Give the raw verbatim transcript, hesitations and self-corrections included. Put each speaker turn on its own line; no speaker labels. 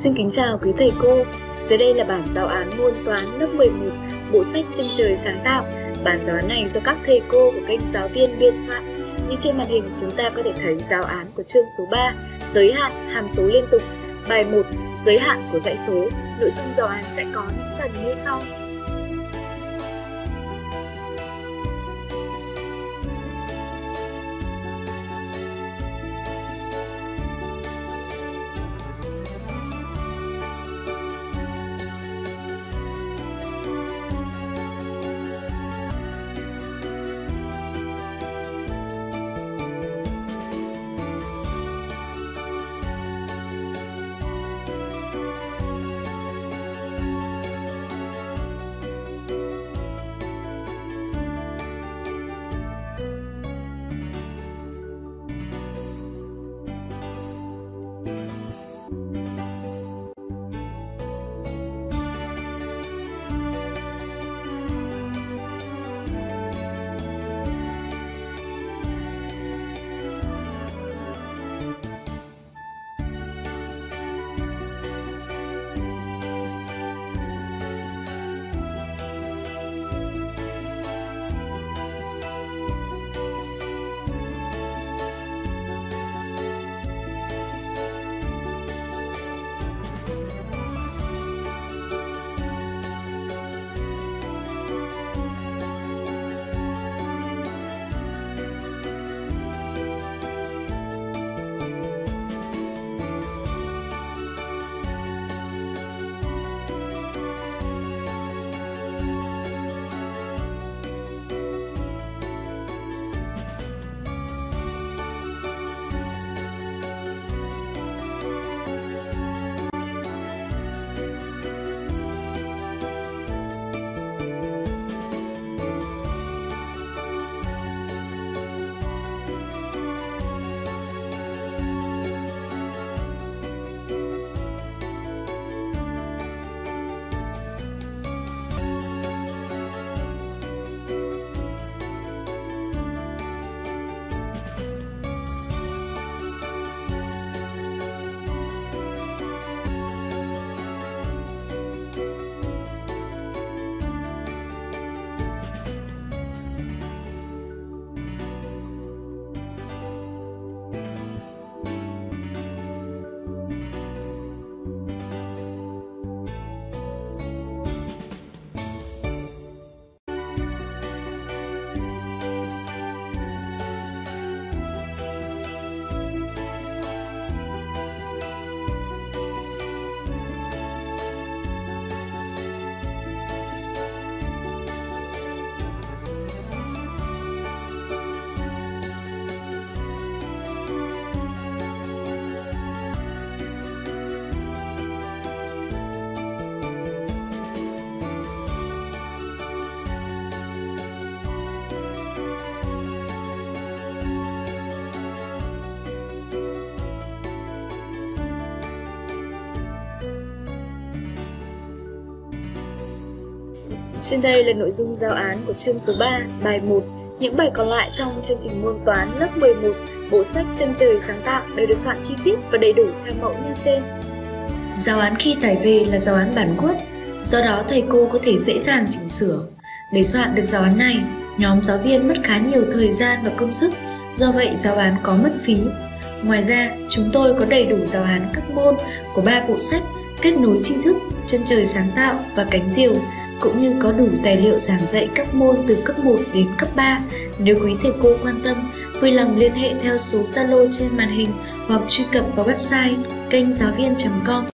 Xin kính chào quý thầy cô. Dưới đây là bản giáo án môn toán lớp mười một, bộ sách Chân trời sáng tạo. Bản giáo án này do các thầy cô của kênh Giáo viên biên soạn. Như trên màn hình chúng ta có thể thấy giáo án của chương số ba, giới hạn hàm số liên tục, bài một, giới hạn của dãy số. Nội dung giáo án sẽ có những phần như sau. Trên đây là nội dung giáo án của chương số ba, bài một. Những bài còn lại trong chương trình môn toán lớp mười một, bộ sách Chân trời sáng tạo đều được soạn chi tiết và đầy đủ theo mẫu như trên.
Giáo án khi tải về là giáo án bản Word, do đó thầy cô có thể dễ dàng chỉnh sửa. Để soạn được giáo án này, nhóm giáo viên mất khá nhiều thời gian và công sức, do vậy giáo án có mất phí. Ngoài ra, chúng tôi có đầy đủ giáo án các môn của ba bộ sách Kết nối tri thức, Chân trời sáng tạo và Cánh diều, cũng như có đủ tài liệu giảng dạy các môn từ cấp một đến cấp ba. Nếu quý thầy cô quan tâm, vui lòng liên hệ theo số Zalo trên màn hình hoặc truy cập vào website kênh giáo viên chấm com.